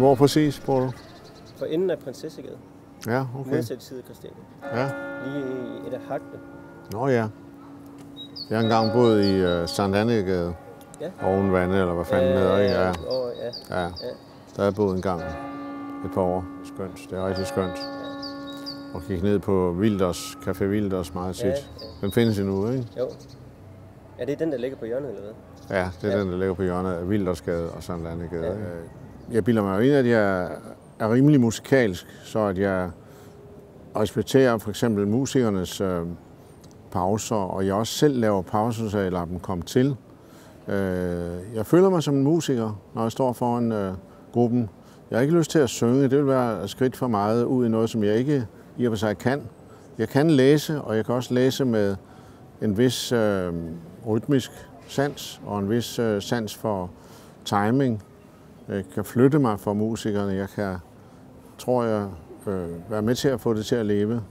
Hvor præcis bor du? For enden af Prinsessegade. Ja, okay. Modsat side af Christiania. Ja. Lige i et af hakkene. Nå ja. Jeg har engang boet i Sankt Annegade. Ja. Oven vandet, eller hvad fanden det hedder, ikke? Ja. Ja. Ja. Der har jeg boet en gang. Et par år. Skønt. Det er rigtig skønt. Og gik ned på Wilders, Café Wilders meget tit. Ja. Den findes endnu, ikke? Jo. Er det den, der ligger på hjørnet, eller hvad? Ja, det er den, der ligger på hjørnet af Wildersgade og Sankt Annegade. Ja. Jeg bilder mig jo ind, at jeg er rimelig musikalsk, så at jeg respekterer for eksempel musikernes pauser, og jeg også selv laver pauser, så jeg lader dem komme til. Jeg føler mig som en musiker, når jeg står foran gruppen. Jeg har ikke lyst til at synge. Det vil være et skridt for meget ud i noget, som jeg ikke i og for sig kan. Jeg kan læse, og jeg kan også læse med en vis rytmisk sans og en vis sans for timing. Jeg kan flytte mig for musikerne. Jeg kan, tror jeg, være med til at få det til at leve.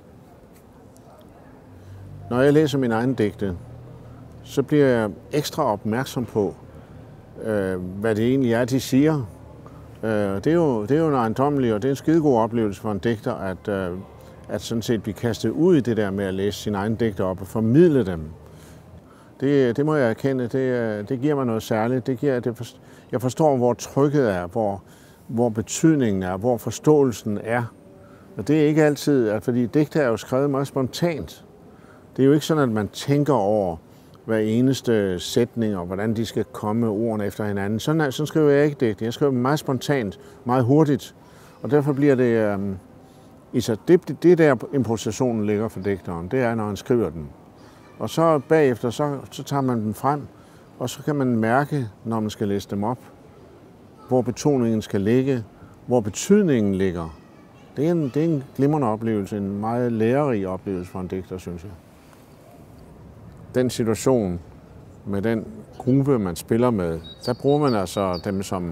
Når jeg læser mine egne digte, så bliver jeg ekstra opmærksom på, hvad det egentlig er, de siger. Det er jo en ejendommelig, og det er en skidegod oplevelse for en digter, at sådan set blive kastet ud i det der med at læse sine egne digter op og formidle dem. Det må jeg erkende, det giver mig noget særligt. Jeg forstår, hvor trykket er, hvor betydningen er, hvor forståelsen er. Og det er ikke altid, fordi digter er jo skrevet meget spontant. Det er jo ikke sådan, at man tænker over hver eneste sætning og hvordan de skal komme ordene efter hinanden. Sådan skriver jeg ikke digte. Jeg skriver meget spontant, meget hurtigt. Og derfor bliver det... det der improvisationen ligger for digteren, det er, når han skriver den. Og så bagefter, så tager man den frem, og så kan man mærke, når man skal læse dem op, hvor betoningen skal ligge, hvor betydningen ligger. Det er en glimrende oplevelse, en meget lærerig oplevelse for en digter, synes jeg. Den situation med den gruppe, man spiller med, der bruger man altså dem som,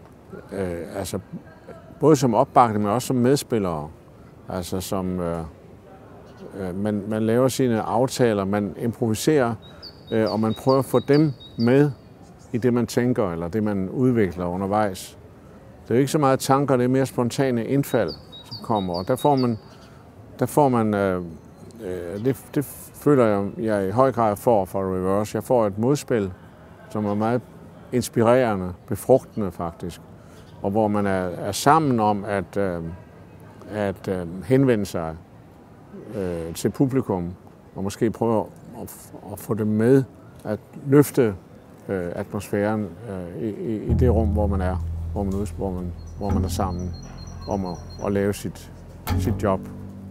både som opbakning, men også som medspillere. Altså som, man laver sine aftaler, man improviserer, og man prøver at få dem med i det, man tænker, eller det, man udvikler undervejs. Det er jo ikke så meget tanker, det er mere spontane indfald, som kommer, og det føler jeg i høj grad får fra Reverse. Jeg får et modspil, som er meget inspirerende, befrugtende faktisk, og hvor man er sammen om at henvende sig til publikum, og måske prøve at få dem med, at løfte atmosfæren i det rum, hvor man er, hvor man er sammen om at lave sit job.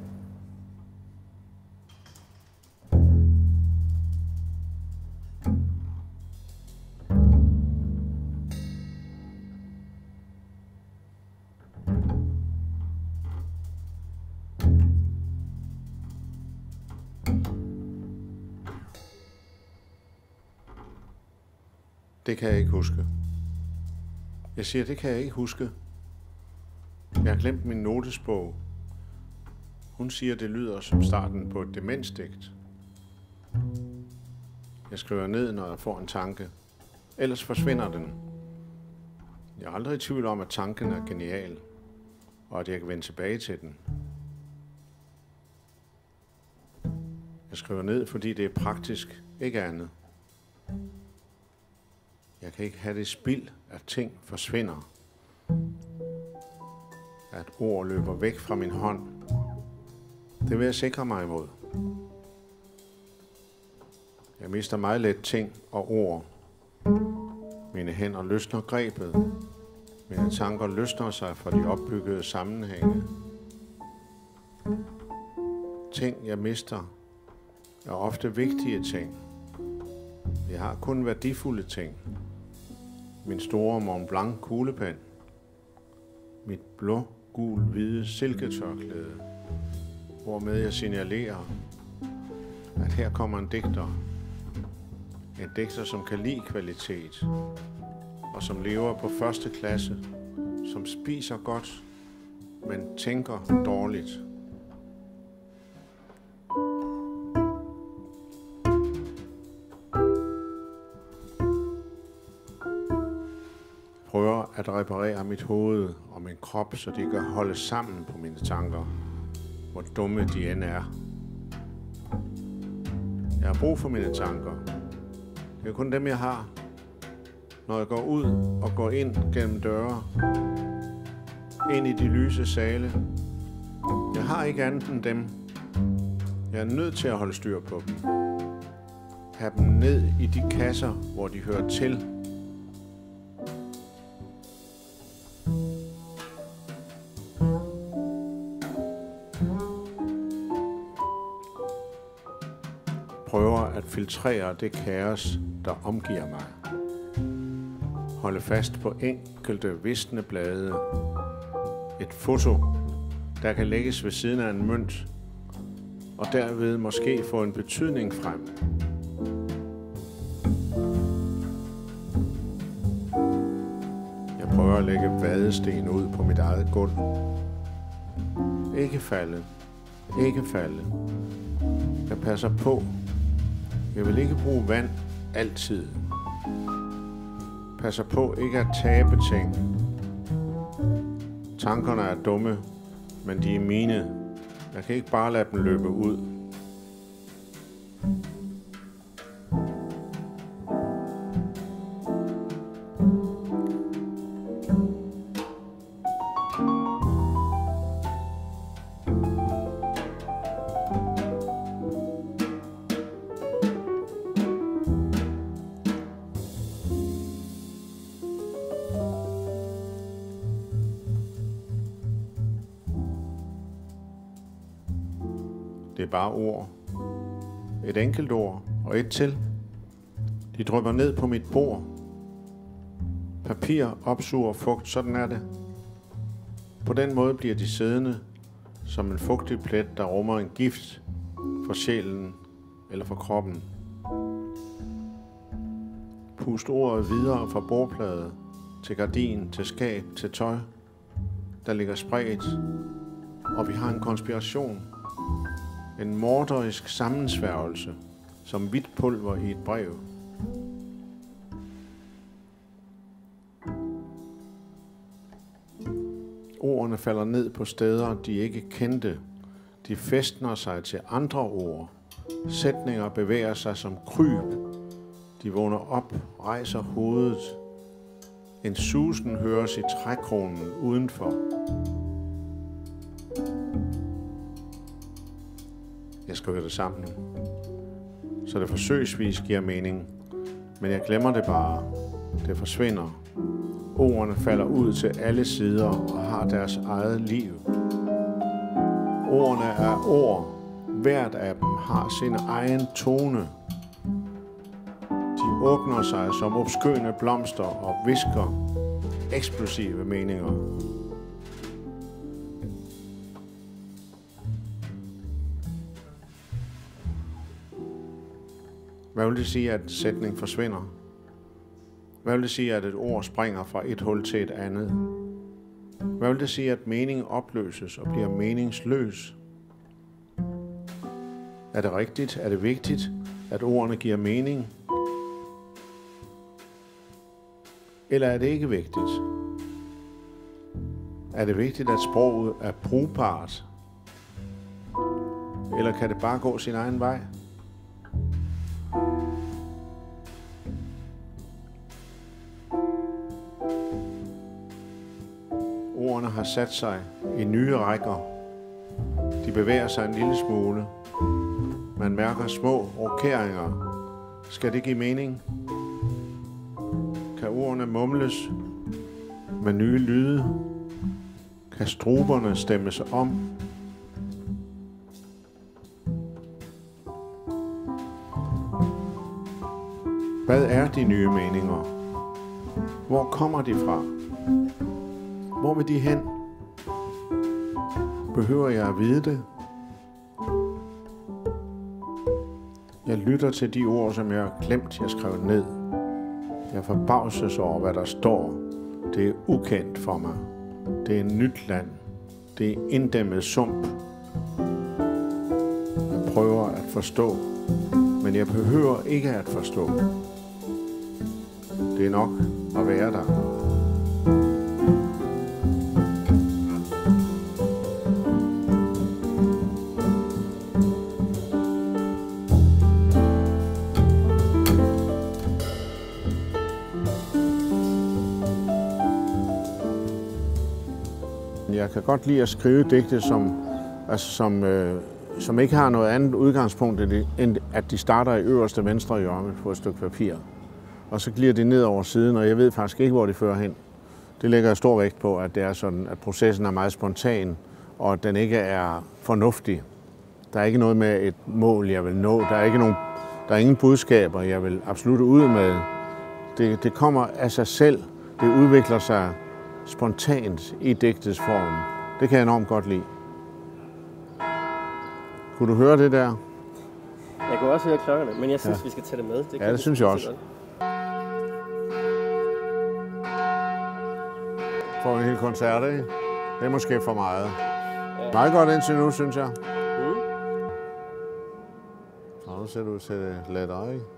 Det kan jeg ikke huske. Jeg siger, det kan jeg ikke huske. Jeg har glemt min notesbog. Hun siger, det lyder som starten på et demensdigt. Jeg skriver ned, når jeg får en tanke. Ellers forsvinder den. Jeg er aldrig i tvivl om, at tanken er genial, og at jeg kan vende tilbage til den. Jeg skriver ned, fordi det er praktisk, ikke andet. Jeg kan ikke have det spild, at ting forsvinder. At ord løber væk fra min hånd. Det vil jeg sikre mig imod. Jeg mister meget let ting og ord. Mine hænder løsner grebet. Mine tanker løsner sig fra de opbyggede sammenhænge. Ting, jeg mister, er ofte vigtige ting. Jeg har kun værdifulde ting. Min store Mont Blanc kuglepen. Mit blå-gul-hvide silketørklæde, hvormed jeg signalerer, at her kommer en digter. En digter, som kan lide kvalitet, og som lever på første klasse, som spiser godt, men tænker dårligt. Prøver at reparere mit hoved og min krop, så de kan holde sammen på mine tanker, hvor dumme de end er. Jeg har brug for mine tanker. Det er kun dem, jeg har. Når jeg går ud og går ind gennem døre, ind i de lyse sale. Jeg har ikke andet end dem. Jeg er nødt til at holde styr på dem. Have dem ned i de kasser, hvor de hører til. Prøver at filtrere det kaos, der omgiver mig. Holde fast på enkelte visne blade. Et foto, der kan lægges ved siden af en mønt, og derved måske få en betydning frem. Jeg prøver at lægge vadesten ud på mit eget gulv. Ikke falde. Ikke falde. Jeg passer på. Jeg vil ikke bruge vand altid. Passer på ikke at tabe ting. Tankerne er dumme, men de er mine. Jeg kan ikke bare lade dem løbe ud. Det er bare ord. Et enkelt ord og et til. De drypper ned på mit bord. Papir opsuger fugt, sådan er det. På den måde bliver de siddende som en fugtig plet, der rummer en gift for sjælen eller for kroppen. Pust ordet videre fra bordplade til gardin, til skab, til tøj, der ligger spredt, og vi har en konspiration. En morderisk sammensværgelse, som hvidt pulver i et brev. Ordene falder ned på steder, de ikke kendte. De fæstner sig til andre ord. Sætninger bevæger sig som kryb. De vågner op, rejser hovedet. En susen høres i trækronen udenfor. Jeg skriver det sammen, så det forsøgsvis giver mening, men jeg glemmer det bare. Det forsvinder. Ordene falder ud til alle sider og har deres eget liv. Ordene er ord. Hvert af dem har sin egen tone. De åbner sig som opskønne blomster og hvisker eksplosive meninger. Hvad vil det sige, at en sætning forsvinder? Hvad vil det sige, at et ord springer fra et hul til et andet? Hvad vil det sige, at mening opløses og bliver meningsløs? Er det rigtigt? Er det vigtigt, at ordene giver mening? Eller er det ikke vigtigt? Er det vigtigt, at sproget er brugbart? Eller kan det bare gå sin egen vej? Ordene har sat sig i nye rækker. De bevæger sig en lille smule. Man mærker små rokeringer. Skal det give mening? Kan ordene mumles med nye lyde? Kan struberne stemmes om? Hvad er de nye meninger? Hvor kommer de fra? Hvor vil de hen? Behøver jeg at vide det? Jeg lytter til de ord, som jeg har glemt, jeg skrev ned. Jeg forbavses over, hvad der står. Det er ukendt for mig. Det er nyt land. Det er inddæmmet sump. Jeg prøver at forstå, men jeg behøver ikke at forstå. Det er nok at være der. jeg kan godt lide at skrive digte, som ikke har noget andet udgangspunkt, end at de starter i øverste venstre hjørne på et stykke papir. Og så glider de ned over siden, og jeg ved faktisk ikke, hvor de fører hen. Det lægger jeg stor vægt på, at det er sådan, at processen er meget spontan, og at den ikke er fornuftig. Der er ikke noget med et mål, jeg vil nå. Der er ingen budskaber, jeg vil absolut ud med. Det kommer af sig selv. Det udvikler sig spontant i digtets form. Det kan jeg enormt godt lide. Kunne du høre det der? Jeg kunne også høre klokkerne, men jeg synes, vi skal tage det med. Det synes jeg også. For en hel koncert, ikke? Det er måske for meget. Ja. Meget godt indtil nu, synes jeg. Så nu ser du ud til det lettere, ikke?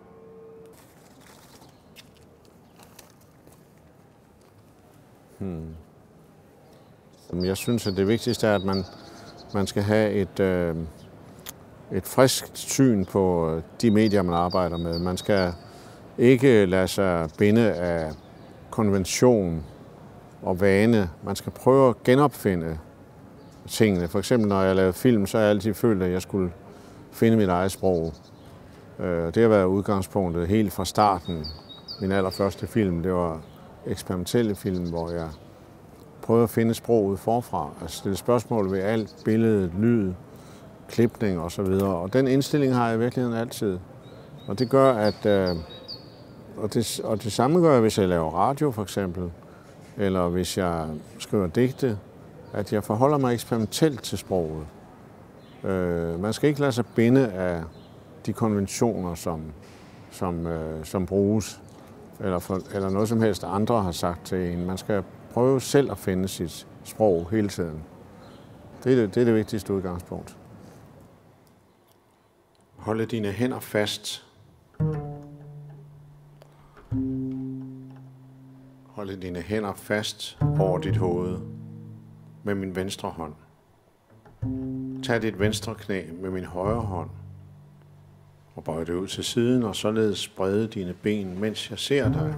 Ja. Jeg synes, at det vigtigste er, at man skal have et friskt syn på de medier, man arbejder med. Man skal ikke lade sig binde af konvention og vane. Man skal prøve at genopfinde tingene. For eksempel, når jeg lavede film, så har jeg altid følt, at jeg skulle finde mit eget sprog. Det har været udgangspunktet helt fra starten. Min allerførste film, det var eksperimentelle film, hvor jeg prøvede at finde sproget forfra. At stille spørgsmål ved alt, billede, lyd, klipning osv. Og den indstilling har jeg i virkeligheden altid. Og det gør, at... Og det samme gør jeg, hvis jeg laver radio for eksempel, eller hvis jeg skriver digte, at jeg forholder mig eksperimentelt til sproget. Man skal ikke lade sig binde af de konventioner, som bruges, eller noget som helst andre har sagt til en. Man skal prøve selv at finde sit sprog hele tiden. Det er det vigtigste udgangspunkt. Holde dine hænder fast. Holde dine hænder fast over dit hoved med min venstre hånd. Tag dit venstre knæ med min højre hånd og bøj det ud til siden og således sprede dine ben, mens jeg ser dig.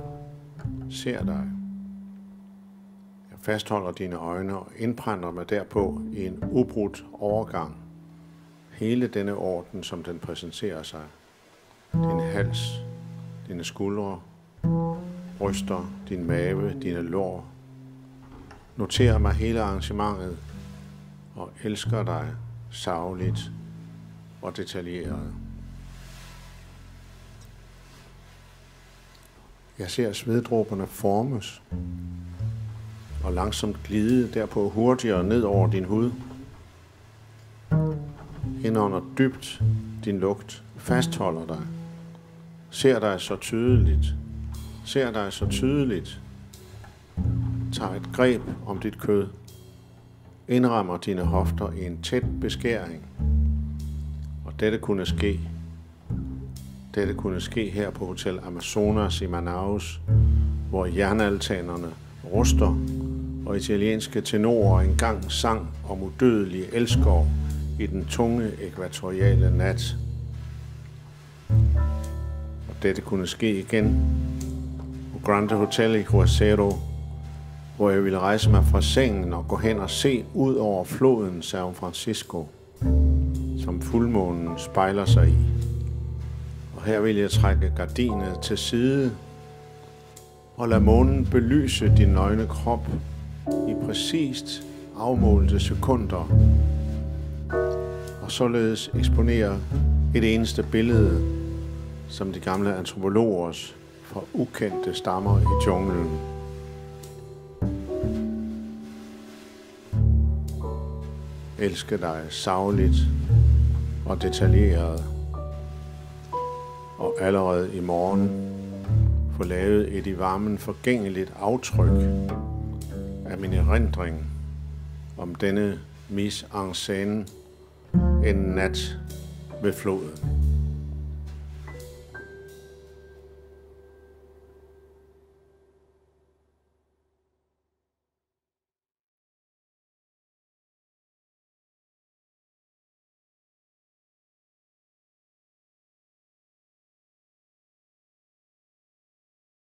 Jeg fastholder dine øjne og indprænder mig derpå i en ubrudt overgang. Hele denne orden, som den præsenterer sig. Din hals, dine skuldre, bryster, din mave, dine lår. Noterer mig hele arrangementet og elsker dig sagligt og detaljeret. Jeg ser sveddråberne formes og langsomt glide derpå hurtigere ned over din hud. Indånder dybt din lugt, fastholder dig, ser dig så tydeligt, tager et greb om dit kød, indrammer dine hofter i en tæt beskæring. Og dette kunne ske her på Hotel Amazonas i Manaus, hvor jernaltanerne ruster, og italienske tenorer engang sang om udødelige elskov i den tunge ækvatoriale nat. Og dette kunne ske igen på Grande Hotel i Cruzeiro, hvor jeg ville rejse mig fra sengen og gå hen og se ud over floden São Francisco, som fuldmånen spejler sig i. Og her vil jeg trække gardinet til side og lade månen belyse din nøgne krop i præcist afmålte sekunder, og således eksponere et eneste billede, som de gamle antropologers fra ukendte stammer i junglen. Elske dig sagligt og detaljeret, og allerede i morgen få lavet et i varmen forgængeligt aftryk af min erindring om denne mise en scène en nat ved floden.